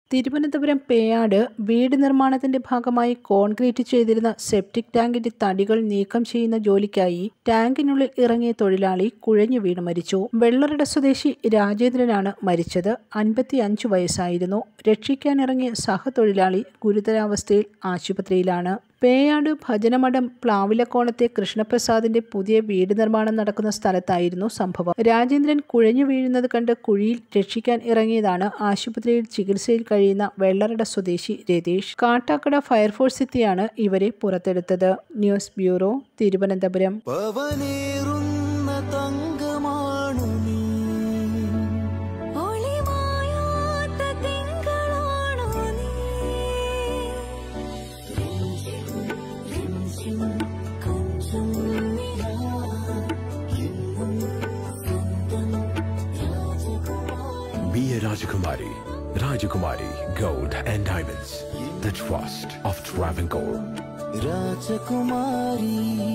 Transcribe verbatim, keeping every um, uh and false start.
തിരുവനന്തപുരം പേയാട് വീട് നിർമ്മാണത്തിന്റെ ഭാഗമായി കോൺക്രീറ്റ് ചെയ്തിരുന്ന സെപ്റ്റിക് ടാങ്കിന്റെ തടികൾ നീക്കം ചെയ്യുന്ന ജോലിക്കായി ടാങ്കിനുള്ളിൽ ഇറങ്ങിയ തൊഴിലാളി കുഴഞ്ഞു വീണ് മരിച്ചു. വെള്ളറട സ്വദേശി രാജേന്ദ്രനാണ് മരിച്ചത്. അൻപത്തി അഞ്ചു വയസ്സായിരുന്നു. രക്ഷിക്കാനിറങ്ങിയ സഹതൊഴിലാളി ഗുരുതരാവസ്ഥയിൽ ആശുപത്രിയിലാണ്. പേയാട് ഭജനമഠം പ്ലാവിലക്കോണത്തെ കൃഷ്ണപ്രസാദിന്റെ പുതിയ വീട് നിർമ്മാണം നടക്കുന്ന സ്ഥലത്തായിരുന്നു സംഭവം. രാജേന്ദ്രൻ കുഴഞ്ഞു വീഴുന്നത് കണ്ട് കുഴിയിൽ രക്ഷിക്കാൻ ഇറങ്ങിയതാണ് ആശുപത്രിയിൽ ചികിത്സയിൽ കഴിയുന്ന വെള്ളറട സ്വദേശി രതീഷ്. കാട്ടാക്കട ഫയർഫോഴ്സ് എത്തിയാണ് ഇവരെ പുറത്തെടുത്തത്. News bureau, Thiruvananthapuram. Be a Rajakumari. Rajakumari Gold and Diamonds. The trust of Travancore. Rajakumari.